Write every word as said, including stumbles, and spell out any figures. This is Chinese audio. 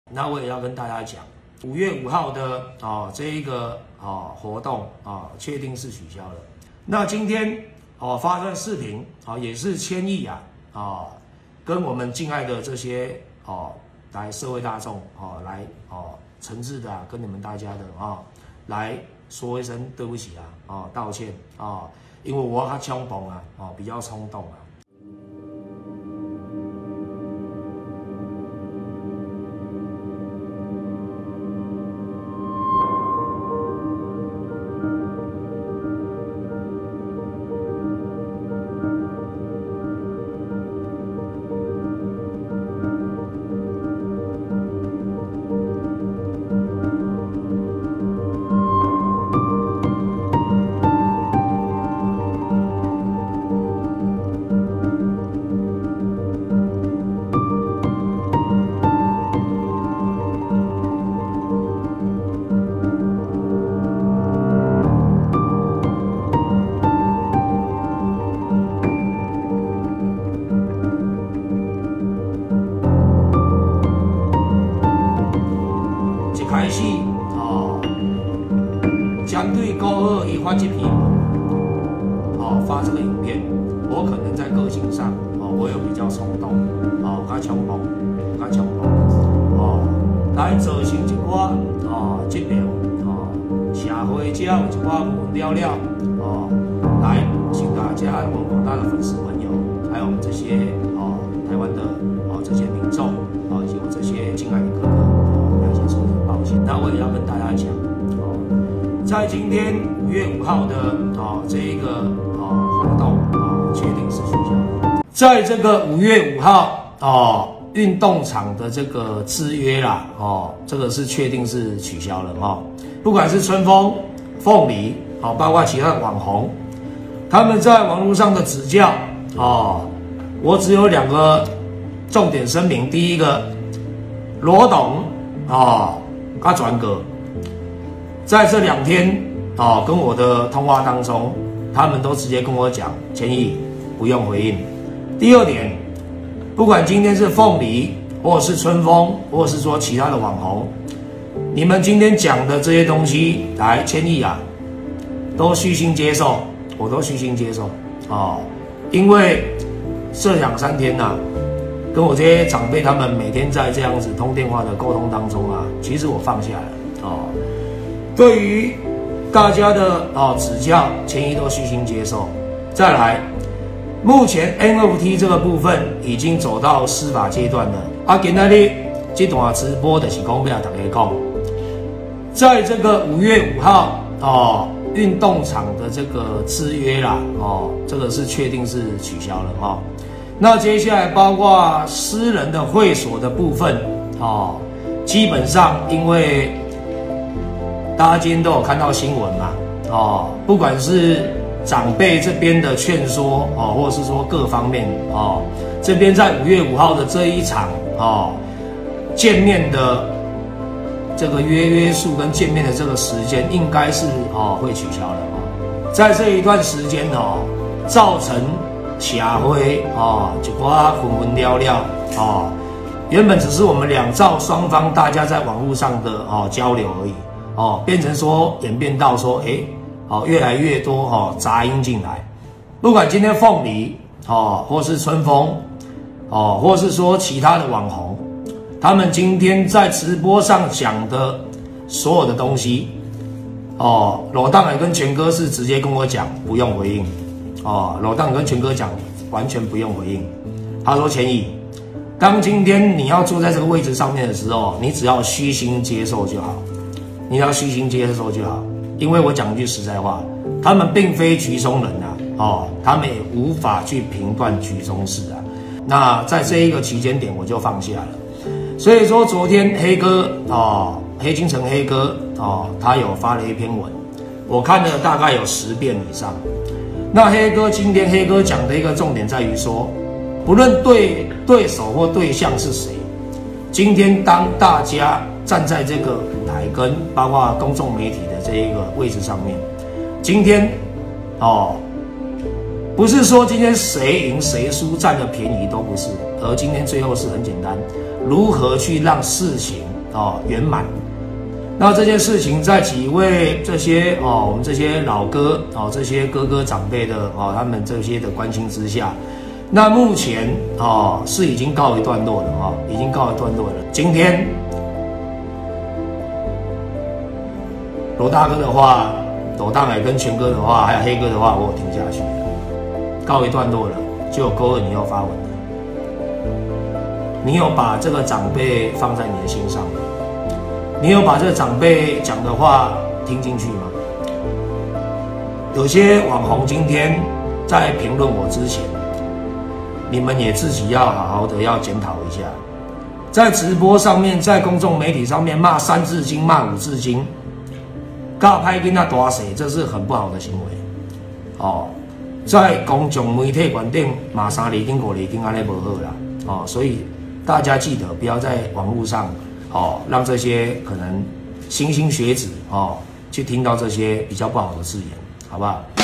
那我也要跟大家讲，五月五号的哦这一个哦活动啊，确定是取消了。那今天哦发段视频啊，也是千亿啊啊，跟我们敬爱的这些哦来社会大众哦来哦诚挚的、啊、跟你们大家的啊来说一声对不起啊啊道歉啊，因为我较冲动啊哦比较冲动啊。开始哦，针对高二一发这篇哦发这个影片，我可能在个性上哦，我有比较冲动哦，较冲动，较冲动哦，来造成一寡哦这边哦社会者有一寡混了了哦，来请大家我们广大的粉丝朋友，还有我们这些哦台湾的哦这些民众哦，以及我这些敬爱的哥哥。那我也要跟大家讲哦，在今天五月五号的哦这一个哦活动哦确定是取消。在这个五月五号哦运动场的这个制约啦哦，这个是确定是取消了哦。不管是春风、凤梨哦，包括其他的网红，他们在网络上的指教哦，我只有两个重点声明。第一个，罗董哦。他转哥在这两天哦，跟我的通话当中，他们都直接跟我讲，千亿不用回应。第二点，不管今天是凤梨，或者是春风，或者是说其他的网红，你们今天讲的这些东西，来千亿啊，都虚心接受，我都虚心接受哦，因为这两三天呐、啊。跟我这些长辈他们每天在这样子通电话的沟通当中啊，其实我放下了哦。对于大家的哦指教，千亿都虚心接受。再来，目前 N F T 这个部分已经走到司法阶段了。啊，今天呢这段直播的是讲要大家讲，在这个五月五号哦运动场的这个制约啦哦，这个是确定是取消了哦。那接下来包括私人的会所的部分，哦，基本上因为大家今天都有看到新闻嘛，哦，不管是长辈这边的劝说，哦，或者是说各方面，哦，这边在五月五号的这一场，哦，见面的这个约约束跟见面的这个时间，应该是哦会取消了，哦，在这一段时间哦，造成。社会哦，一寡混混了了哦，原本只是我们两造双方大家在网络上的哦交流而已哦，变成说演变到说，哎哦越来越多哦杂音进来，不管今天凤梨哦，或是春风哦，或是说其他的网红，他们今天在直播上讲的所有的东西哦，罗大人跟全哥是直接跟我讲不用回应。哦，老大跟全哥讲，完全不用回应。他说：“千亿，当今天你要坐在这个位置上面的时候，你只要虚心接受就好，你要虚心接受就好。因为我讲一句实在话，他们并非局中人啊，哦，他们也无法去评断局中事啊。那在这一个期间点，我就放下了。所以说，昨天黑哥哦，黑金城黑哥哦，他有发了一篇文，我看了大概有十遍以上。”那黑哥今天黑哥讲的一个重点在于说，不论对对手或对象是谁，今天当大家站在这个舞台跟包括公众媒体的这一个位置上面，今天哦，不是说今天谁赢谁输占了便宜都不是，而今天最后是很简单，如何去让事情哦圆满。那这件事情在几位这些哦我们这些老哥哦这些哥哥长辈的哦他们这些的关心之下，那目前哦是已经告一段落了哦，已经告一段落了。今天罗大哥的话，斗大美跟全哥的话，还有黑哥的话，我有听下去，告一段落了，就有勾二你要发文了，你有把这个长辈放在你的心上吗？你有把这个长辈讲的话听进去吗？有些网红今天在评论我之前，你们也自己要好好的要检讨一下，在直播上面，在公众媒体上面骂三字经、骂五字经，教歹囡仔大细，这是很不好的行为。哦，在公众媒体观点骂三字经、五字经安尼不好啦。哦，所以大家记得不要在网络上。哦，让这些可能新兴学子哦去听到这些比较不好的字眼，好不好？